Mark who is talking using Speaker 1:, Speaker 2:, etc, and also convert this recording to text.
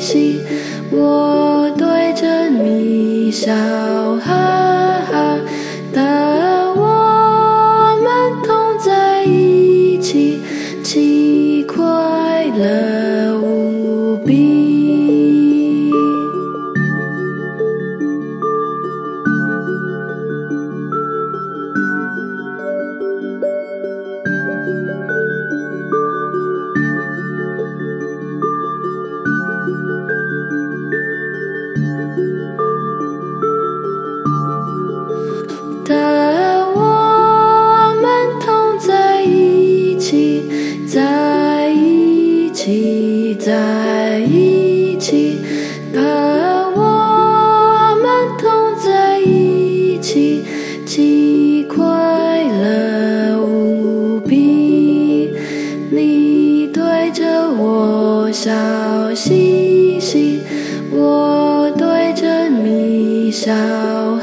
Speaker 1: 嘻，我对着你笑，哈哈的我们同在一起，其快乐无比。的我们同在一起，在一起，在一起。的我们同在一起，其快乐无比。你对着我笑嘻嘻，我对着你笑。